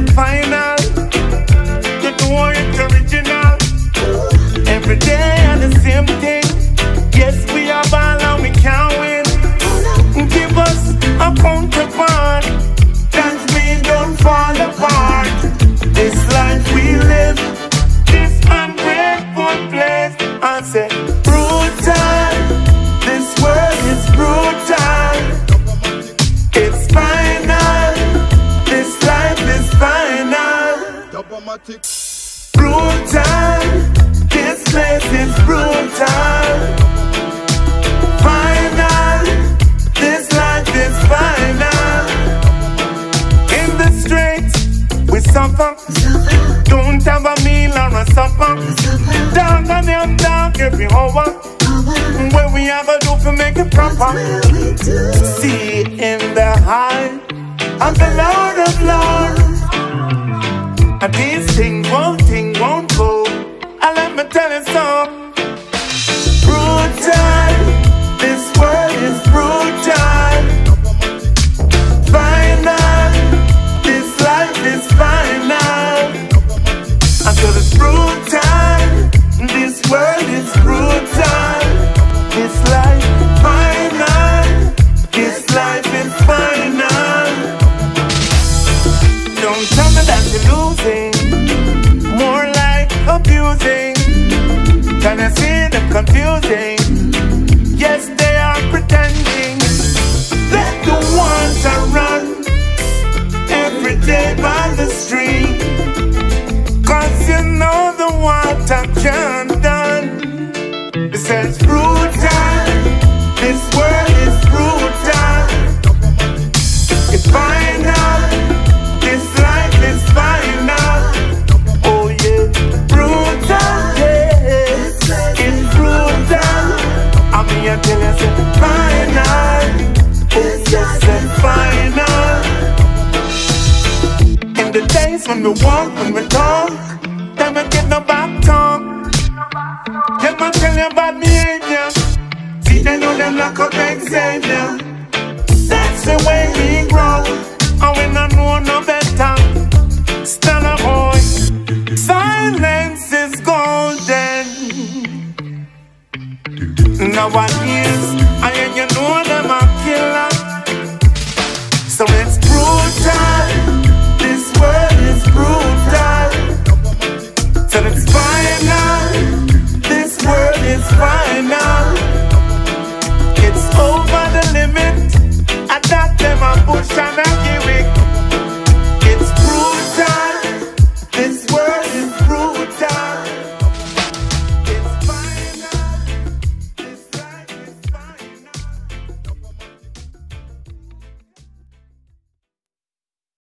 it final. You know it's original. Every day and the same thing. Yes, we are ball and we can't win. Give us a counterpart. That we don't fall apart. This life we live, this ungrateful place. I say brutal. This world is brutal. It's final. This life is final. Brutal. This place is brutal. Final. This life is final. In the streets we suffer. Don't have a meal or a supper. Dog and them dog every hour. What we have to do to make it proper. See in the heart of the Lord of Lords. And these things won't go. And let me tell you something. Brutal. This world is brutal. Final. This life is final. Until it's brutal. This world is brutal. This life final. This life is final. Don't tell me that you're losing. More like abusing. Can I see them confusing? Yes, they are pretending. Let the water run every day by the stream. Cause you know the water can't done. It says brutal. This world is brutal. It's final. This life is final. Oh yeah, brutal. Yeah, it's brutal. I mean, I tell you, say final. Oh yes, it's final. In the days when we walk, when we talk, then we get no back talk. Them a tell you about behavior. See, they know them like a big savior. That's the way we grow. And we don't know no better.